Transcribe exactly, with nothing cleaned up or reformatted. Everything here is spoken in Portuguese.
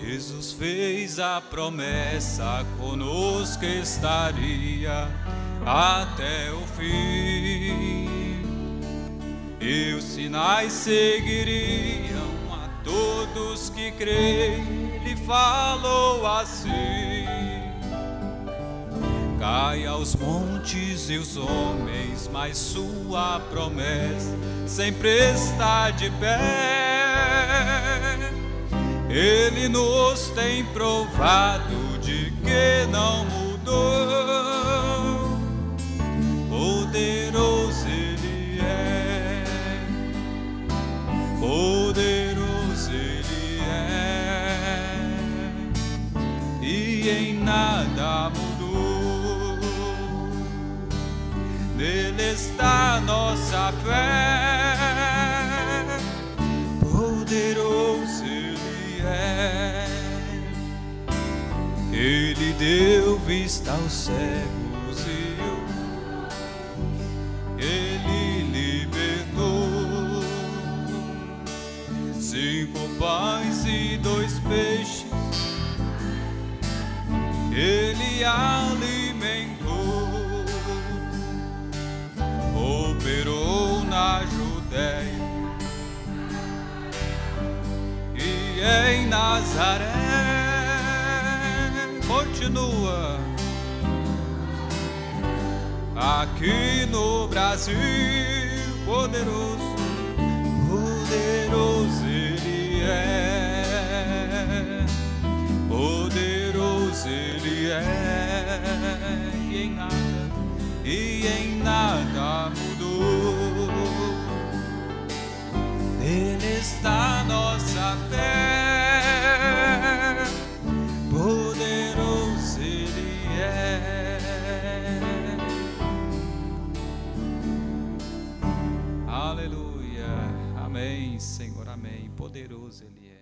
Jesus fez a promessa, conosco estaria até o fim. E os sinais seguiriam a todos que creem. Ele falou assim: cai aos montes e os homens, mas sua promessa sempre está de pé. Ele nos tem provado de que não mudou. Poderoso Ele é, poderoso Ele é, e em nada mudou. Nele está nossa fé. Poderoso Ele é. Ele deu vista aos cegos e Ele libertou. Cinco pães e dois peixes Ele alimentou. Operou na Judéia e em Nazaré. Continua aqui no Brasil. Poderoso, poderoso Ele é, poderoso Ele é, e em nada, e em nada mudou. Nele está nossa fé. Poderoso Ele é. Aleluia, amém, Senhor, amém. Poderoso Ele é.